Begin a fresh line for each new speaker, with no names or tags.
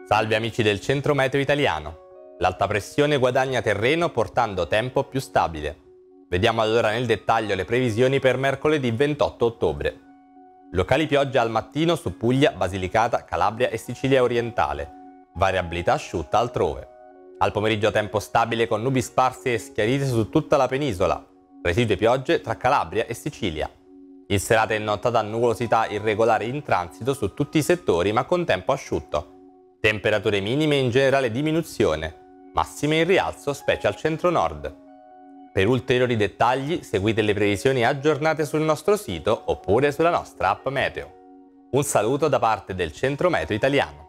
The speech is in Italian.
Salve amici del Centro Meteo Italiano. L'alta pressione guadagna terreno portando tempo più stabile. Vediamo allora nel dettaglio le previsioni per mercoledì 28 ottobre. Locali piogge al mattino su Puglia, Basilicata, Calabria e Sicilia orientale. Variabilità asciutta altrove. Al pomeriggio tempo stabile con nubi sparse e schiarite su tutta la penisola. Residue piogge tra Calabria e Sicilia. In serata e nottata nuvolosità irregolari in transito su tutti i settori ma con tempo asciutto. Temperature minime in generale diminuzione, massime in rialzo specie al centro-nord. Per ulteriori dettagli seguite le previsioni aggiornate sul nostro sito oppure sulla nostra app Meteo. Un saluto da parte del Centro Meteo Italiano.